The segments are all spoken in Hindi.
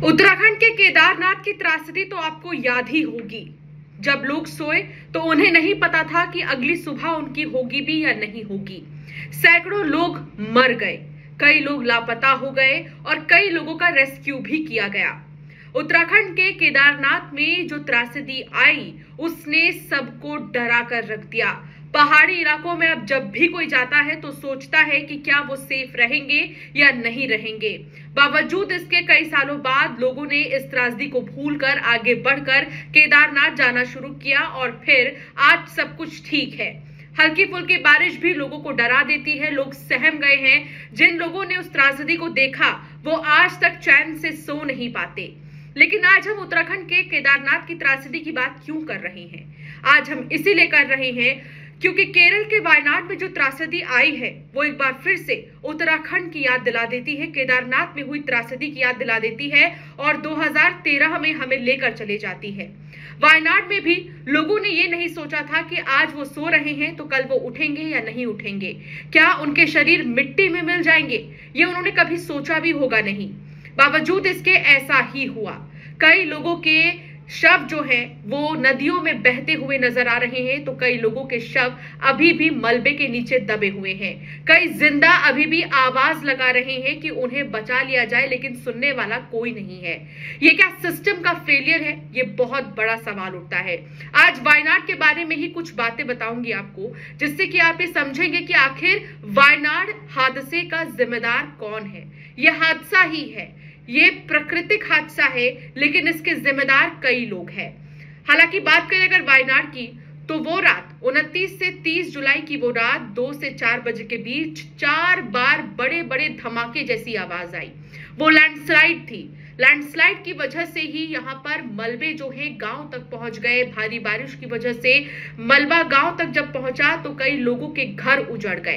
उत्तराखंड के केदारनाथ की त्रासदी तो आपको याद ही होगी। जब लोग सोए तो उन्हें नहीं पता था कि अगली सुबह उनकी होगी भी या नहीं होगी। सैकड़ों लोग मर गए, कई लोग लापता हो गए और कई लोगों का रेस्क्यू भी किया गया। उत्तराखंड के केदारनाथ में जो त्रासदी आई उसने सबको डरा कर रख दिया। पहाड़ी इलाकों में अब जब भी कोई जाता है तो सोचता है कि क्या वो सेफ रहेंगे या नहीं रहेंगे। बावजूद इसके कई सालों बाद लोगों ने इस त्रासदी को भूलकर आगे बढ़कर केदारनाथ जाना शुरू किया और फिर आज सब कुछ ठीक है। हल्की फुल्की बारिश भी लोगों को डरा देती है, लोग सहम गए हैं। जिन लोगों ने उस त्रासदी को देखा वो आज तक चैन से सो नहीं पाते। लेकिन आज हम उत्तराखंड के केदारनाथ की त्रासदी की बात क्यों कर रहे हैं? आज हम इसीलिए कर रहे हैं क्योंकि केरल के वायनाड में जो त्रासदी आई है वो एक बार फिर से उत्तराखंड की याद दिला देती है, केदारनाथ में हुई त्रासदी की याद दिला देती है और 2013 में हमें लेकर चले जाती है। वायनाड में भी लोगों ने ये नहीं सोचा था कि आज वो सो रहे हैं तो कल वो उठेंगे या नहीं उठेंगे, क्या उनके शरीर मिट्टी में मिल जाएंगे, ये उन्होंने कभी सोचा भी होगा नहीं। बावजूद इसके ऐसा ही हुआ। कई लोगों के शव जो हैं वो नदियों में बहते हुए नजर आ रहे हैं, तो कई लोगों के शव अभी भी मलबे के नीचे दबे हुए हैं। कई जिंदा अभी भी आवाज लगा रहे हैं कि उन्हें बचा लिया जाए, लेकिन सुनने वाला कोई नहीं है। ये क्या सिस्टम का फेलियर है? ये बहुत बड़ा सवाल उठता है। आज वायनाड के बारे में ही कुछ बातें बताऊंगी आपको, जिससे कि आप ये समझेंगे कि आखिर वायनाड हादसे का जिम्मेदार कौन है। यह हादसा ही है, ये प्राकृतिक हादसा है, लेकिन इसके जिम्मेदार कई लोग हैं। हालांकि बात करें अगर वायनाड की, तो वो रात 29 से 30 जुलाई की वो रात 2 से 4 बजे के बीच 4 बार बड़े बड़े धमाके जैसी आवाज आई। वो लैंडस्लाइड थी। लैंडस्लाइड की वजह से ही यहाँ पर मलबे जो है गांव तक पहुंच गए। भारी बारिश की वजह से मलबा गांव तक जब पहुंचा तो कई लोगों के घर उजड़ गए।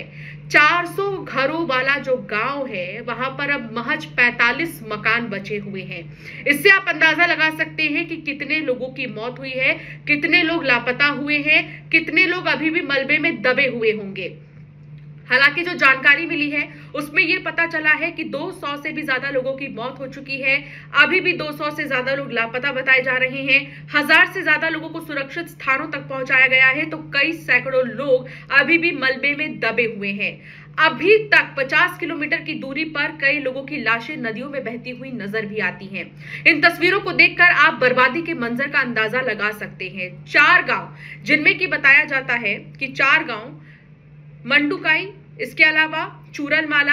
400 घरों वाला जो गांव है वहां पर अब महज 45 मकान बचे हुए हैं। इससे आप अंदाजा लगा सकते हैं कि कितने लोगों की मौत हुई है, कितने लोग लापता हुए हैं, कितने लोग अभी भी मलबे में दबे हुए होंगे। हालांकि जो जानकारी मिली है उसमें यह पता चला है कि 200 से भी ज्यादा लोगों की मौत हो चुकी है। अभी भी 200 से ज्यादा लोग लापता बताए जा रहे हैं। 1000 से ज्यादा लोगों को सुरक्षित स्थानों तक पहुंचाया गया है, तो कई सैकड़ों लोग अभी भी मलबे में दबे हुए हैं। अभी तक 50 किलोमीटर की दूरी पर कई लोगों की लाशें नदियों में बहती हुई नजर भी आती हैं। इन तस्वीरों को देखकर आप बर्बादी के मंजर का अंदाजा लगा सकते हैं। 4 गांव, जिनमें कि बताया जाता है कि 4 गांव मंडुकाई, इसके अलावा चूरलमाला,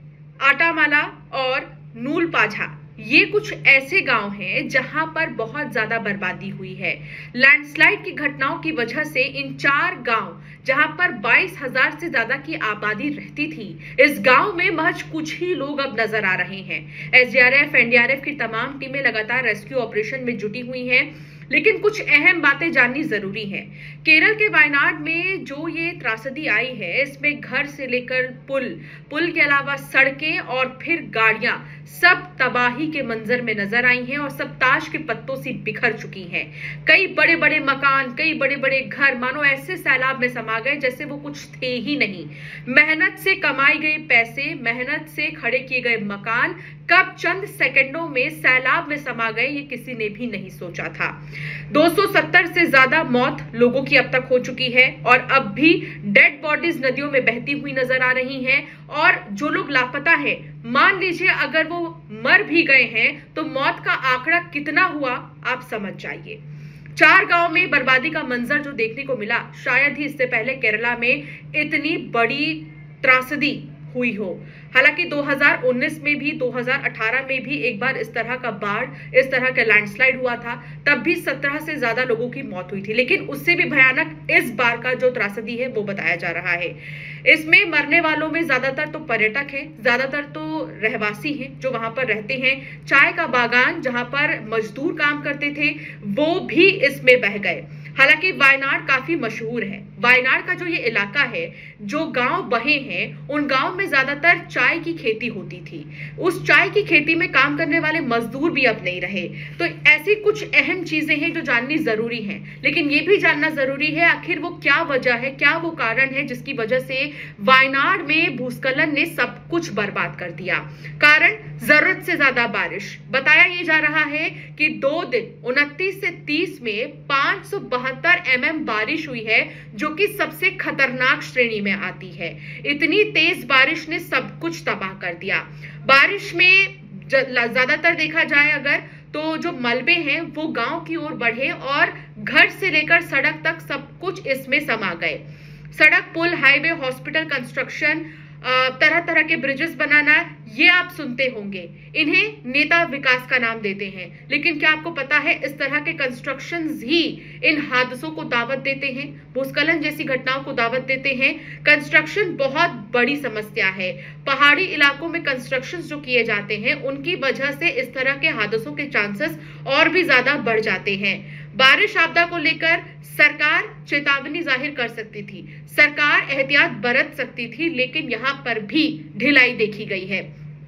आटामाला और नूलपाझा, ये कुछ ऐसे गांव हैं जहां पर बहुत ज्यादा बर्बादी हुई है। लैंडस्लाइड की घटनाओं की वजह से इन 4 गांव, जहां पर 22,000 से ज्यादा की आबादी रहती थी, इस गांव में महज कुछ ही लोग अब नजर आ रहे हैं। एसडीआरएफ, एनडीआरएफ की तमाम टीमें लगातार रेस्क्यू ऑपरेशन में जुटी हुई हैं, लेकिन कुछ अहम बातें जाननी जरूरी है। केरल के वायनाड में जो ये त्रासदी आई है, इसमें घर से लेकर पुल के अलावा सड़कें और फिर गाड़ियां सब तबाही के मंजर में नजर आई हैं और सब ताश के पत्तों से बिखर चुकी हैं। कई बड़े बड़े मकान, कई बड़े बड़े घर मानो ऐसे सैलाब में समा गए जैसे वो कुछ थे ही नहीं। मेहनत से कमाई गई पैसे, मेहनत से खड़े किए गए मकान कब चंद सेकंडों में सैलाब में समा गए, ये किसी ने भी नहीं सोचा था। 270 से ज्यादा मौत लोगों की अब तक हो चुकी है और अब भी डेड बॉडीज नदियों में बहती हुई नजर आ रही हैं। और जो लोग लापता हैं, मान लीजिए अगर वो मर भी गए हैं तो मौत का आंकड़ा कितना हुआ आप समझ जाइए। 4 गांव में बर्बादी का मंजर जो देखने को मिला, शायद ही इससे पहले केरला में इतनी बड़ी त्रासदी हुई हो। हालांकि 2019 में भी, 2018 में भी एक बार इस तरह का बाढ़, इस तरह का लैंडस्लाइड हुआ था, तब भी 17 से ज्यादा लोगों की मौत हुई थी। लेकिन उससे भी भयानक इस बार का जो त्रासदी है वो बताया जा रहा है। इसमें मरने वालों में ज्यादातर तो पर्यटक हैं, ज्यादातर तो रहवासी हैं जो वहां पर रहते हैं। चाय का बागान जहां पर मजदूर काम करते थे वो भी इसमें बह गए। हालांकि वायनाड काफी मशहूर है। वायनाड का जो ये इलाका है, जो गांव बहे हैं, उन गांव में ज्यादातर चाय की खेती होती थी। उस चाय की खेती में काम करने वाले मजदूर भी अब नहीं रहे। तो ऐसी कुछ अहम चीजें हैं जो जाननी जरूरी है, लेकिन ये भी जानना जरूरी है आखिर वो क्या वजह है, क्या वो कारण है जिसकी वजह से वायनाड में भूस्खलन ने सब कुछ बर्बाद कर दिया। कारण जरूरत से ज्यादा बारिश। बताया ये जा रहा है कि 2 दिन 29 से 30 में 572 mm बारिश हुई है, जो कि सबसे खतरनाक श्रेणी में आती है। इतनी तेज बारिश ने सब कुछ तबाह कर दिया। बारिश में ज्यादातर देखा जाए अगर तो जो मलबे हैं वो गांव की ओर बढ़े और घर से लेकर सड़क तक सब कुछ इसमें समा गए। सड़क, पुल, हाईवे, हॉस्पिटल कंस्ट्रक्शन, तरह तरह के ब्रिजेस बनाना, ये आप सुनते होंगे। इन्हें नेता विकास का नाम देते हैं, लेकिन क्या आपको पता है इस तरह के कंस्ट्रक्शंस ही इन हादसों को दावत देते हैं, भूस्खलन जैसी घटनाओं को दावत देते हैं। कंस्ट्रक्शन बहुत बड़ी समस्या है। पहाड़ी इलाकों में कंस्ट्रक्शंस जो किए जाते हैं उनकी वजह से इस तरह के हादसों के चांसेस और भी ज्यादा बढ़ जाते हैं। बारिश आपदा को लेकर सरकार चेतावनी जाहिर कर सकती थी, सरकार एहतियात बरत सकती थी, लेकिन यहां पर भी ढिलाई देखी गई है।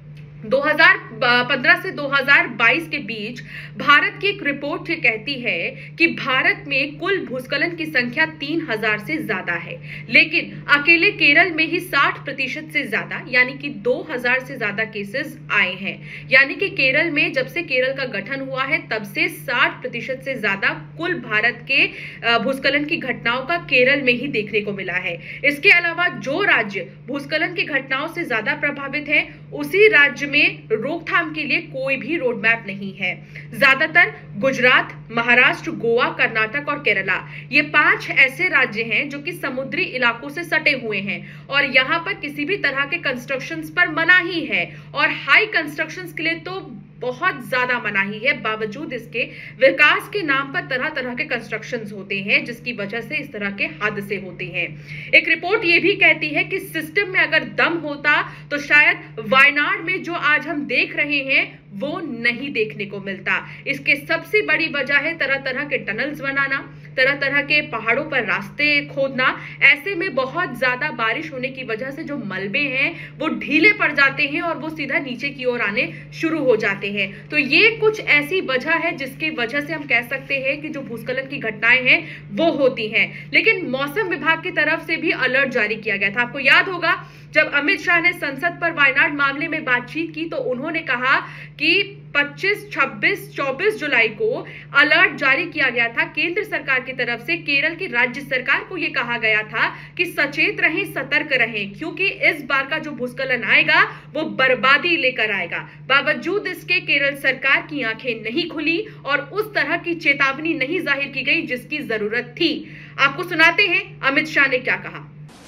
2015 से 2022 के बीच भारत की एक रिपोर्ट ये कहती है कि भारत में कुल भूस्खलन की संख्या 3000 से ज्यादा है, लेकिन अकेले केरल में ही 60% से ज्यादा यानी कि 2000 से ज्यादा केसेस आए हैं। यानी कि केरल में जब से केरल का गठन हुआ है तब से 60% से ज्यादा कुल भारत के भूस्खलन की घटनाओं का केरल में ही देखने को मिला है। इसके अलावा जो राज्य भूस्खलन की घटनाओं से ज्यादा प्रभावित है, उसी राज्य में रोकथाम के लिए कोई भी रोड मैप नहीं है। ज्यादातर गुजरात, महाराष्ट्र, गोवा, कर्नाटक और केरला, ये 5 ऐसे राज्य हैं जो कि समुद्री इलाकों से सटे हुए हैं और यहां पर किसी भी तरह के कंस्ट्रक्शंस पर मनाही है और हाई कंस्ट्रक्शंस के लिए तो बहुत ज्यादा मनाही है। बावजूद इसके विकास के नाम पर तरह तरह के कंस्ट्रक्शंस होते हैं, जिसकी वजह से इस तरह के हादसे होते हैं। एक रिपोर्ट ये भी कहती है कि सिस्टम में अगर दम होता तो शायद वायनाड में जो आज हम देख रहे हैं वो नहीं देखने को मिलता। इसके सबसे बड़ी वजह है तरह तरह के टनल्स बनाना, तरह तरह के पहाड़ों पर रास्ते खोदना। ऐसे में बहुत ज्यादा बारिश होने की वजह से जो मलबे हैं वो ढीले पड़ जाते हैं और वो सीधा नीचे की ओर आने शुरू हो जाते हैं। तो ये कुछ ऐसी वजह है जिसकी वजह से हम कह सकते हैं कि जो भूस्खलन की घटनाएं हैं वो होती हैं। लेकिन मौसम विभाग की तरफ से भी अलर्ट जारी किया गया था। आपको याद होगा जब अमित शाह ने संसद पर वायनाड मामले में बातचीत की तो उन्होंने कहा कि 25, 26, 24 जुलाई को अलर्ट जारी किया गया था केंद्र सरकार की तरफ से। केरल की राज्य सरकार को यह कहा गया था कि सचेत रहें, सतर्क रहें, क्योंकि इस बार का जो भूस्खलन आएगा वो बर्बादी लेकर आएगा। बावजूद इसके केरल सरकार की आंखें नहीं खुली और उस तरह की चेतावनी नहीं जाहिर की गई जिसकी जरूरत थी। आपको सुनाते हैं अमित शाह ने क्या कहा।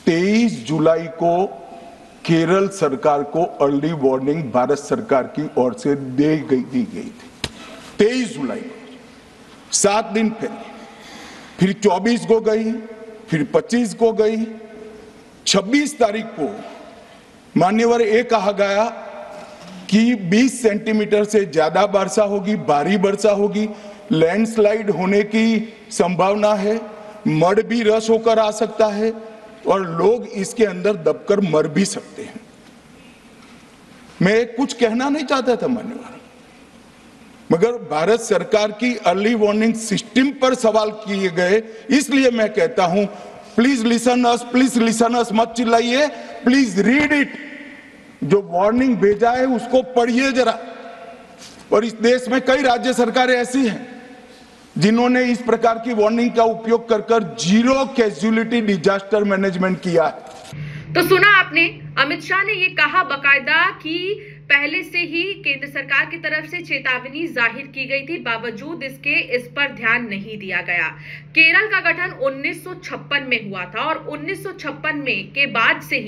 23 जुलाई को केरल सरकार को अर्ली वार्निंग भारत सरकार की ओर से दी गई थी। 23 जुलाई को, 7 दिन पहले, फिर 24 को गई, फिर 25 को गई, 26 तारीख को मान्यवर ये कहा गया कि 20 सेंटीमीटर से ज्यादा वर्षा होगी, भारी वर्षा होगी, लैंडस्लाइड होने की संभावना है, मड भी रस होकर आ सकता है और लोग इसके अंदर दबकर मर भी सकते हैं। मैं कुछ कहना नहीं चाहता था मान्यवर, मगर भारत सरकार की अर्ली वार्निंग सिस्टम पर सवाल किए गए, इसलिए मैं कहता हूं प्लीज लिसन अस, मत चिल्लाइए, प्लीज रीड इट। जो वार्निंग भेजा है उसको पढ़िए जरा। और इस देश में कई राज्य सरकारें ऐसी हैं जिन्होंने इस प्रकार की वार्निंग का उपयोग कर जीरो कैजुअलिटी डिजास्टर मैनेजमेंट किया है। तो सुना आपने, अमित शाह ने ये कहा बकायदा कि पहले से ही केंद्र सरकार की तरफ से चेतावनी जाहिर की गई थी, बावजूद इसके इस पर ध्यान नहीं दिया गया। केरल का गठन 1956 में हुआ था और 1956 में के बाद से ही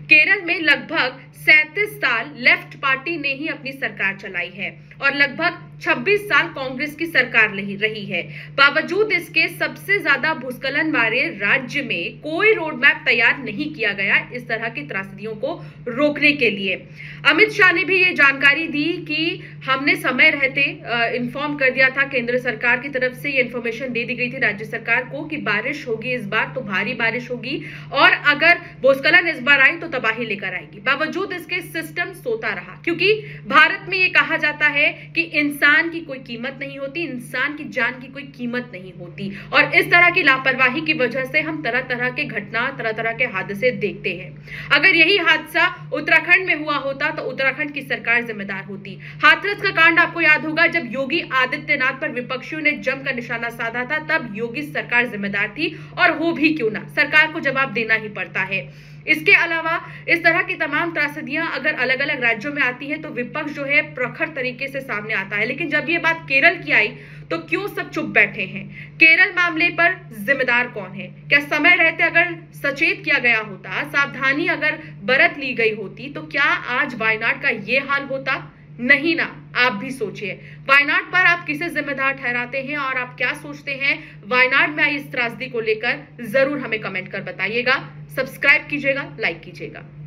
केरल में लगभग 37 साल लेफ्ट पार्टी ने ही अपनी सरकार चलाई है और लगभग 26 साल कांग्रेस की सरकार रही है। बावजूद इसके सबसे ज्यादा भूस्खलन वाले राज्य में कोई रोड मैप तैयार नहीं किया गया इस तरह की त्रासदियों को रोकने के लिए। अमित शाह ने भी ये जानकारी दी कि हमने समय रहते इन्फॉर्म कर दिया था, केंद्र सरकार की तरफ से ये इन्फॉर्मेशन दे दी गई थी राज्य सरकार को कि बारिश होगी इस बार, तो भारी बारिश होगी और अगर भूस्खलन इस बार आई तो तबाही लेकर आएगी। बावजूद इसके सिस्टम सोता रहा, क्योंकि भारत में ये कहा जाता है कि इंसान की कोई कीमत नहीं होती, इंसान की जान की कोई कीमत नहीं होती और इस तरह की लापरवाही की वजह से हम तरह तरह के घटना, तरह तरह के हादसे देखते हैं। अगर यही हादसा उत्तराखंड में हुआ होता तो उत्तराखंड की सरकार जिम्मेदार होती। हाथरस का कांड आपको याद होगा, जब योगी आदित्यनाथ पर विपक्षियों ने जमकर निशाना साधा था तब योगी सरकार जिम्मेदार थी और हो भी क्यों ना, सरकार को जवाब देना ही पड़ता है। इसके अलावा इस तरह की तमाम त्रासदियां अगर अलग अलग राज्यों में आती है तो विपक्ष जो है प्रखर तरीके से सामने आता है, लेकिन जब ये बात केरल की आई तो क्यों सब चुप बैठे हैं? केरल मामले पर जिम्मेदार कौन है? क्या समय रहते अगर सचेत किया गया होता, सावधानी अगर बरत ली गई होती तो क्या आज वायनाड का ये हाल होता? नहीं ना। आप भी सोचिए, वायनाड पर आप किसे जिम्मेदार ठहराते हैं और आप क्या सोचते हैं वायनाड में आई इस त्रासदी को लेकर? जरूर हमें कमेंट कर बताइएगा। सब्सक्राइब कीजिएगा, लाइक कीजिएगा।